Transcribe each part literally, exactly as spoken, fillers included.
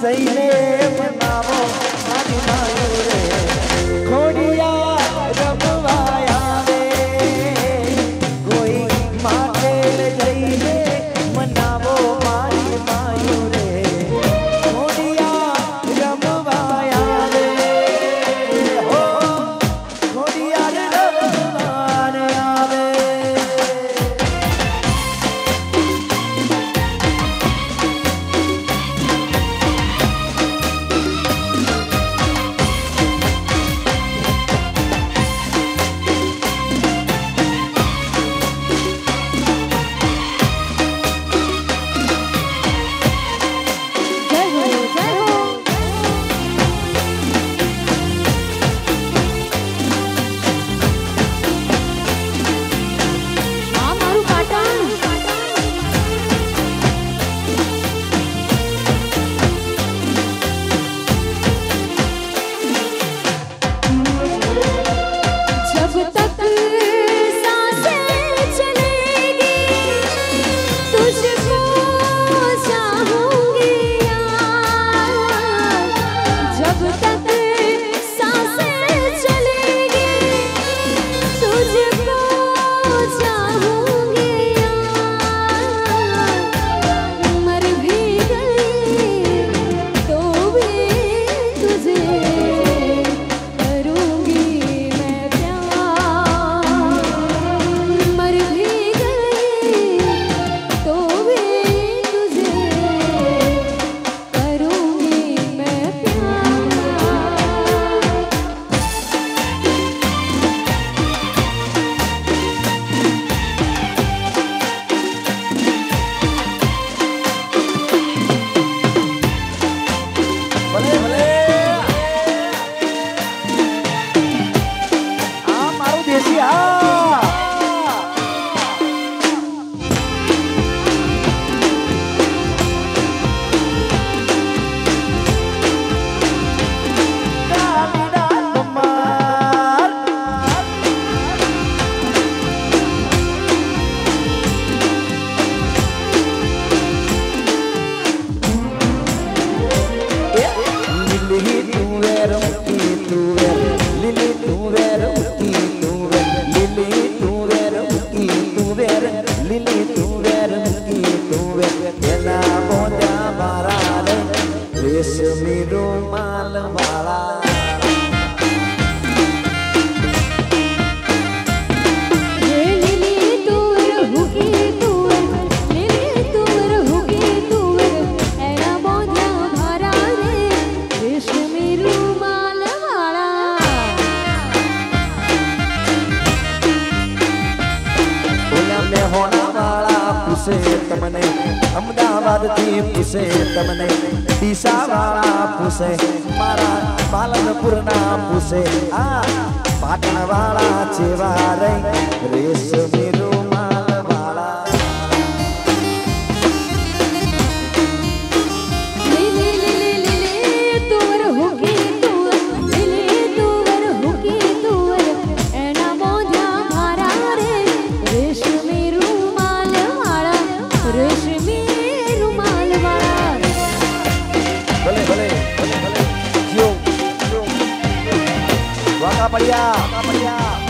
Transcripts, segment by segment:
जैने मनावो मारी मायो रे खोड़िया रमवाया रे कोई माटेल जैने मनावो मारी मायो रे खोड़िया रमवाया रे हो खोड़िया रमवाया रे तमने अमदावाद थी पूछे तमने दिशा वाला पूछे मारा पालनपुर ना पूछे आ पाटण वाला चेवा रे रेशमी रुमाल वाला ले ले ले ले ले तोर होगी तोर ले ले तोर होगी तोर एना मोजा मारा रे रेशमी रुमाल वाला रेशमी रुमाल वाला भले भले भले भले जियो जियो वाका बढ़िया वाका बढ़िया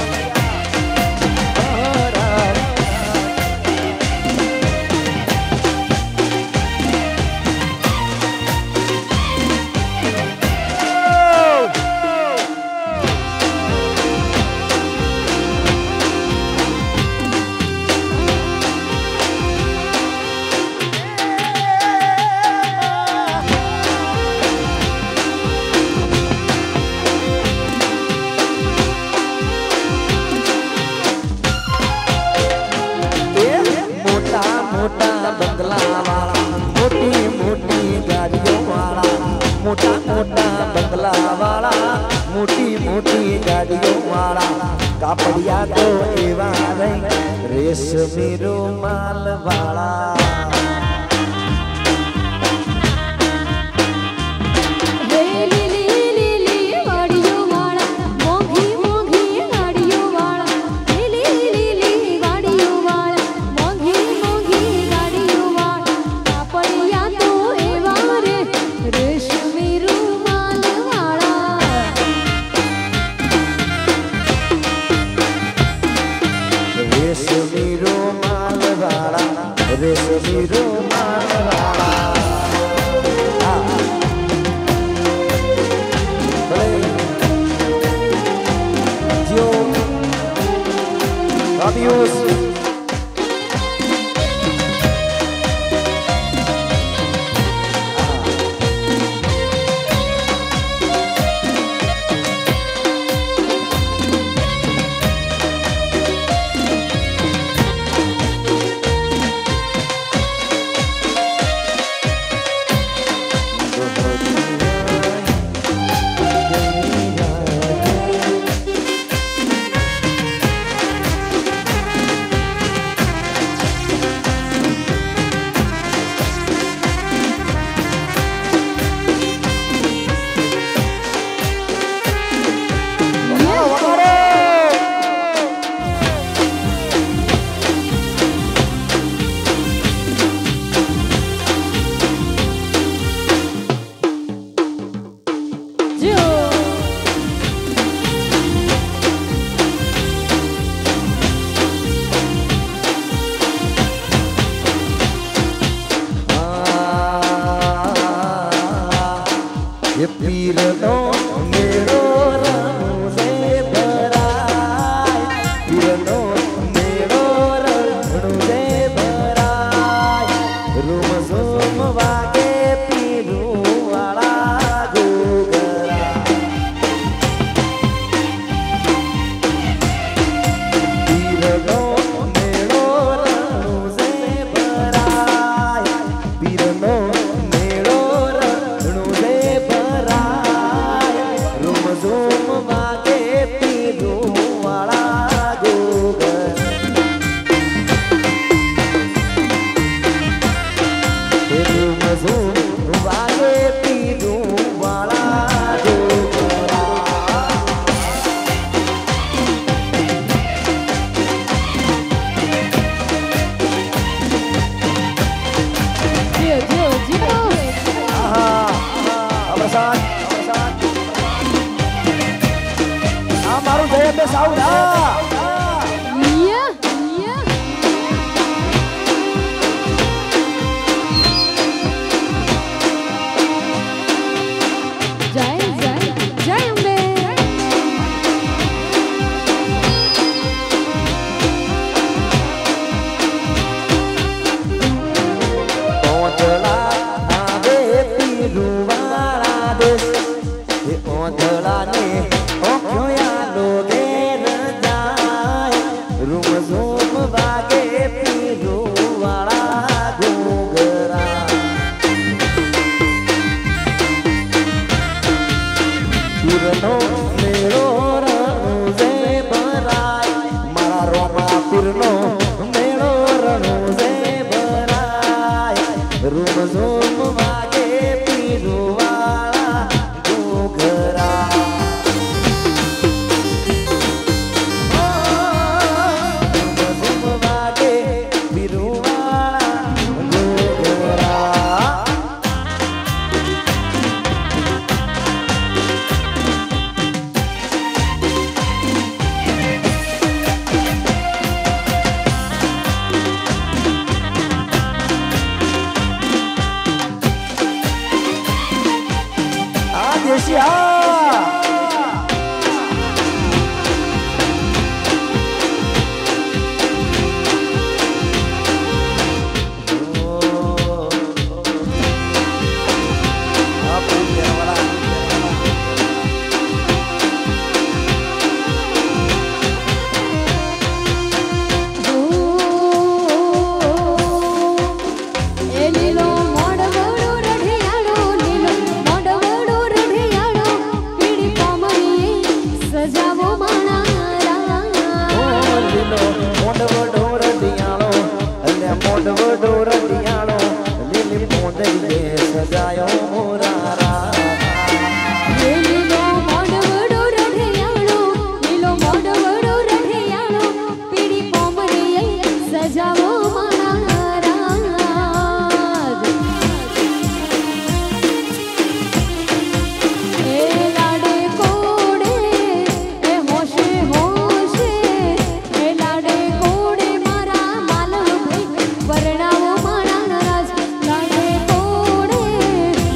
मोटा मोटा बंगला वाला मोटी मोटी गाड़ियों वाला कापड़िया तो एवा रेशमी रुमाल वाला रेश झूम वागे पीरू वाला गोगरा पीरनो मेड़ो रणू से भराय पीरनो मेड़ो रणू से भराय रूम झूम वागे पीरू वाला गोगरा वागे पीरू वाला गोगरा जियो जियो जियो आहा अवसान अवसान आ मारू जय पे साउदा या या जय जय जय अम्बे ओंधळा आवे पीरू वाला देश ये ओंधळा ने ओंख्यो या लोगे न जाय रूम झूम वागे पीरू वाला गोगरा पीरनो मेड़ो रणू से भराय मारा रोमा पीरनो मेड़ो रणू से भराय रूम झूम वागे पीरू वाला गोगरा रूम झूम वागे पीरू वाला गोगरा आदेशिया ए लीलो मोडवड़ो रढ़ियाड़ो लीलो मोडवड़ो रढ़ियाड़ो पीड़ी कोमरी सजावो माणारा લીલો મોંડવો ઢોર દિયાળો એટલે મોંડવો ઢોર દિયાળો લીલી મોંડવીએ સજાયો મોરારા ए लीलो मोडवड़ो रढ़ियाड़ो लीलो मोडवड़ो रढ़ियाड़ो पीड़ी कोमरी सजावो माणारा ए लाडे कोड़े ए होशे होशे ए लाडे कोड़े मारा मालव भाई वरणावो माणा राज लाडे कोड़े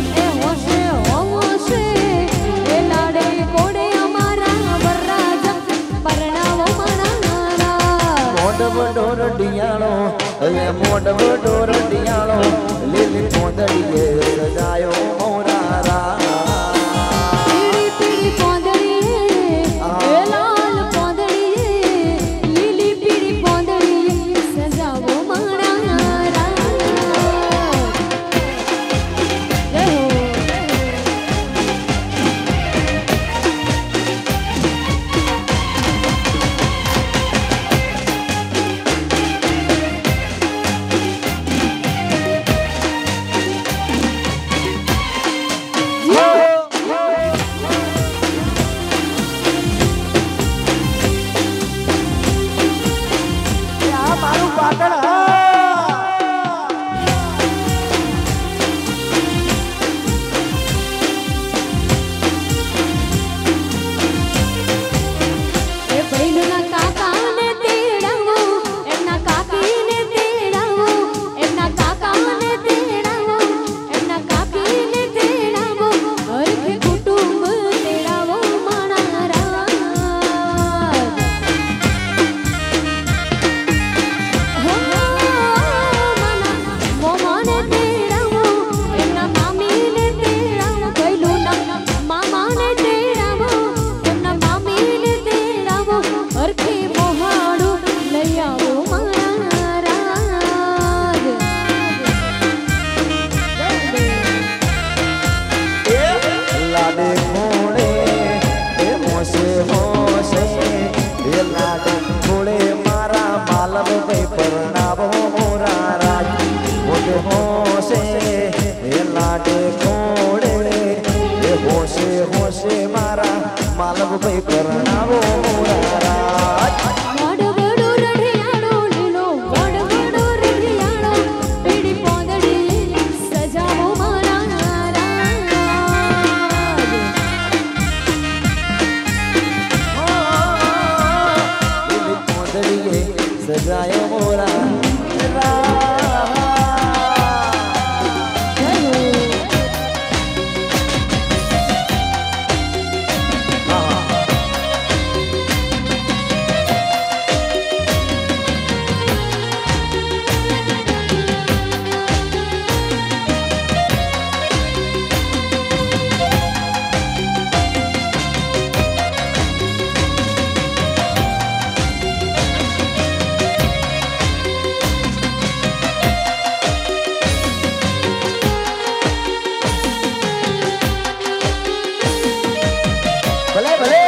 से ये लाडे कोड़े ये होशे होशे मारा मालव भाई करनावो मोरा वड वडो रढियाळो लीलो वड वडो रढियाळो पीड़ी पोंदड़ी सजावो मारा पीड़ी पोंदड़ी सजायो मोरा भले भले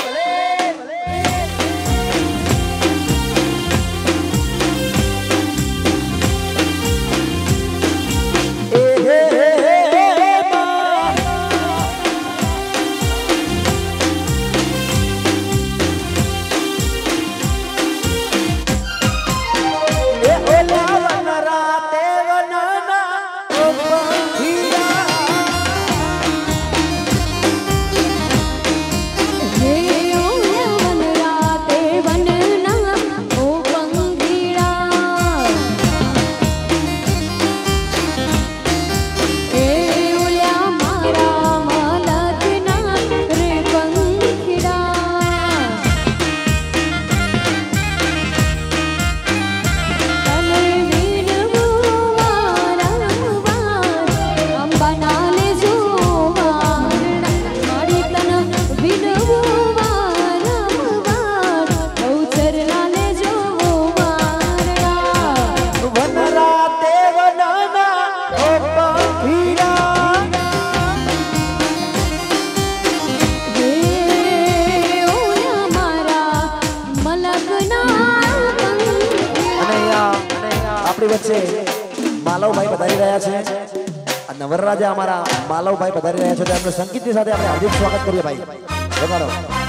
વચ્ચે માલવભાઈ પધારી રહ્યા છે નવરરાજા અમારા માલવભાઈ પધારી રહ્યા છે તો એમનું સંગીતની સાથે આપણે હાર્દિક સ્વાગત કરીએ ભાઈ.